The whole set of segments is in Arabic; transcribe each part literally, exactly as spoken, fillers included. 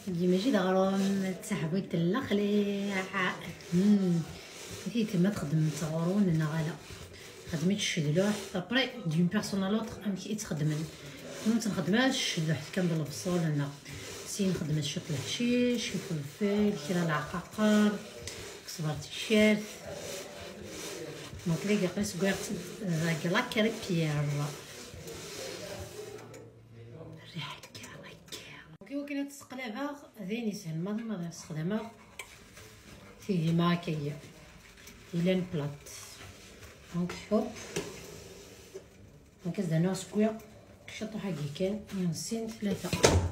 ديما جي دغرهم تسحبوا تلخليع امم كي تما تخدم تصورون انا غالا خدمت الشدلوح ابري دون بيرسون ا لوطر ام كي تخدمن كنت تنخدمها الشدلوح كنضل البصول انا سي نخدم الشط الحشيش الفلفل كيرا العقاقر كسبرت الشيرت دونك لي قيس كوارت لا كريبيير الريحه كاع كي كاين تسقلابها ذيني سهل ماضي ماضي نستخدمها في ماكيه الى بلاط دونك هوب دونك زدنا سكويا شطو حقي كان ينسين ثلاثه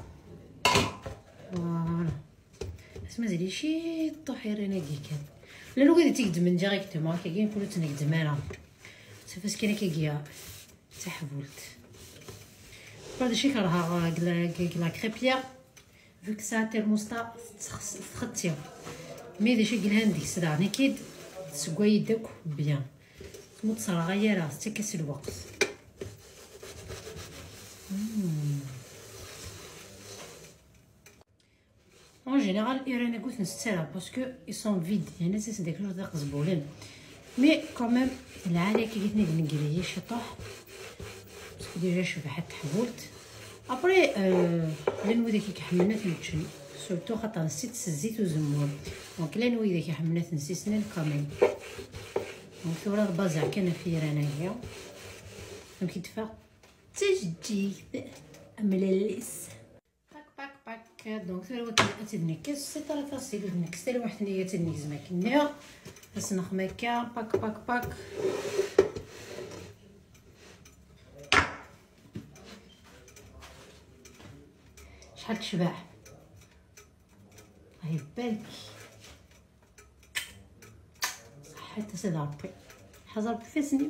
فوالا اسمع زيدي شي طحير انا كي كان لا لو قد تقدم ديريكتومون كاين كلو تنقدم انا تفاس كاين كيا تحولت بعد شي كرها لا كريبيير فيك سا تيرموستا تخطيو مي ديشي قلها نديك الساعه نكيد تسقى يدك بيان متصرا غيرها تكس الوقت en général ايران قلت نسترا باسكو ils sont vides يعني اساس داك الوقت داك زبولين مي كوميم العاليه كي قلت نقدر نقري شطوح باسكو ديجا شوف حتى تحولت ابري لانو داك كيحملنا تنتشني سورتو خاطر نسيت الزيت والزمور دونك لانو اذا كيحملنا نسيسنا الكامل دونك ثورة البازع كان في ايرانيه دونك كيدفع تجديد ملليس باك باك باك دونك ثورة تنكس سي ترى فاسيل نكس حتى واحد نيه تنكز ماكنيا بس نخمكا باك باك باك شحال تشبع هاي بالك حتى سيدي ربي حضر بفاسني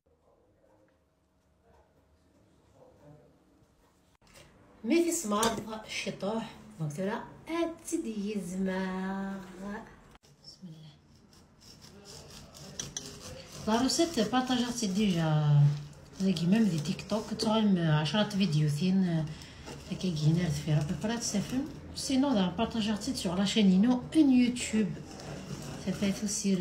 ميتي سمار الشطوح دونك ترى اتدي زماغ بسم الله لا روسيت بارطاجاتي ديجا هذاكي ميم دي تيك توك تغلم عشرة فيديوثين هكا كينار في ربي برات سافم سينو دا بارطاجاتي سور لا شين ينو ان يوتيوب سافاتو سير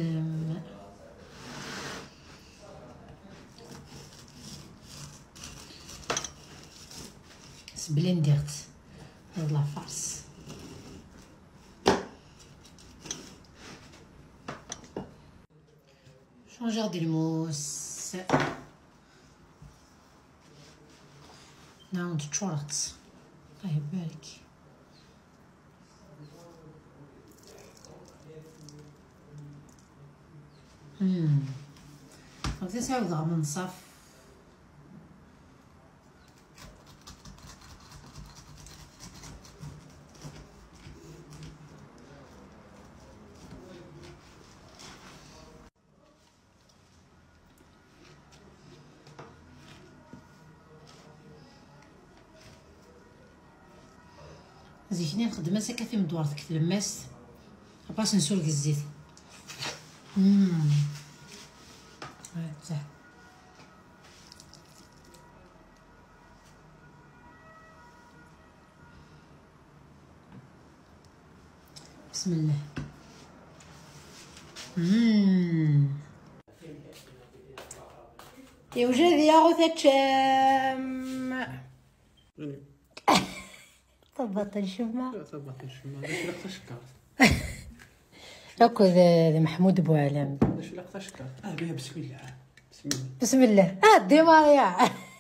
بلين درت هاد لافارس شونجور ديال الموس ناوند تشورت الله يبارك امم غادي نساوي غا منصف زيتني نخدم هكا في مدوار ديك الماس باش نسولك الزيت امم هاي بسم الله امم يوجد يا غوثة شام طبط الشمع طبط الشمع باش لقطه شكرت هاكو ذا محمود بوعلام باش لقطه شكرت اه بها بسم الله بسم الله بسم الله اه ديما يا